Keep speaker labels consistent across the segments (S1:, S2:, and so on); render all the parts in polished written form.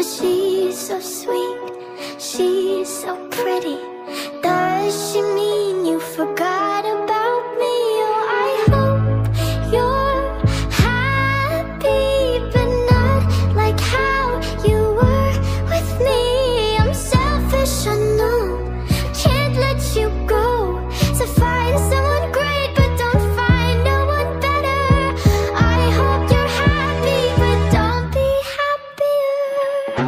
S1: she's so sweet, she's so pretty. Does she mean you forgot about me? Oh, I hope you're happy, but not like how you were with me. I'm selfish, I know, can't let you go. So find someone great, but don't find no one better. I hope you're happy, but don't be happier.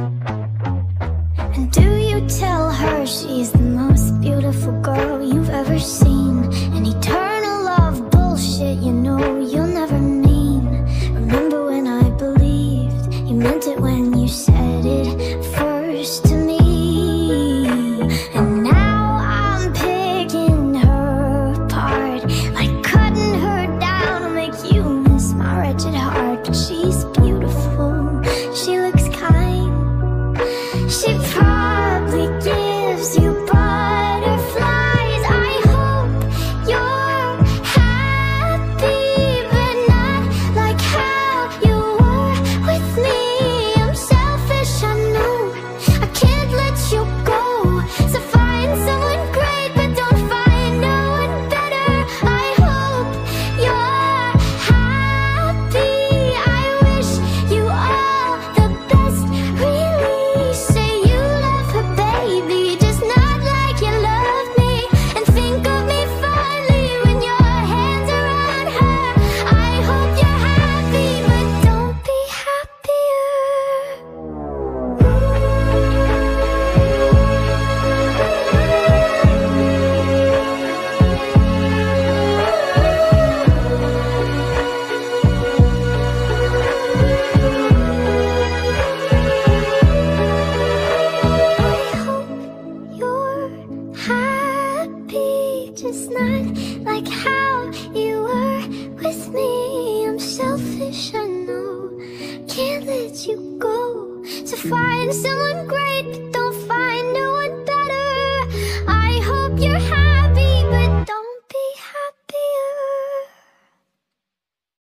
S1: And do you tell her she's the most beautiful girl you've ever seen? And eternal love bullshit, you know you'll never mean. Remember when I believed you meant it when you said it first to me? And now I'm picking her apart, like cutting her down to make you miss my wretched heart. But she's beautiful, she looks kind, she probably gives you butterflies. I hope you're happy, but not like how you were with me. I'm selfish, I know, I can't let you go. So find someone great, but don't find no one better. I hope you're happy, I wish you all the best. Really say you love her, baby, just not like you love me. And think of me fondly when your hands around her. I hope you're happy, but don't be happier. I hope you're happy, just not like how you were with me. I'm selfish, I know, can't let you go. So find someone